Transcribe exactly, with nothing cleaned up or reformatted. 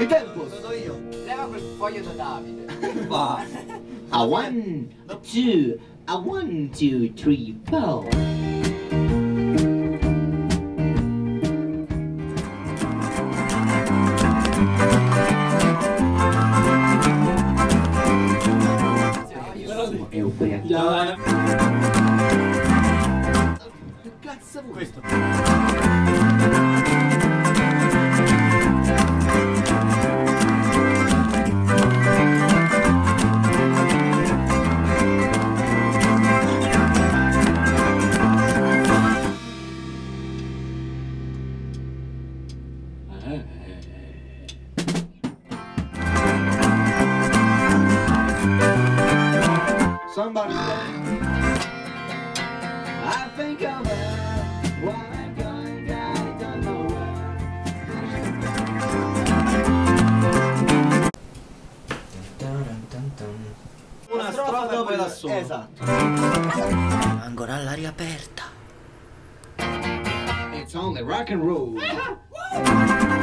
Il tempo. Lo do io. Leva quel foglio da Davide. Va. A one, a two, a one, two, three, four. È ubriaco. Che cazzo vuoi? Questo. Somebody I think I'm there. What I'm going down, don't know where. Una strofa e poi la sola. Esatto. Ancora all'aria aperta. It's only rock and roll.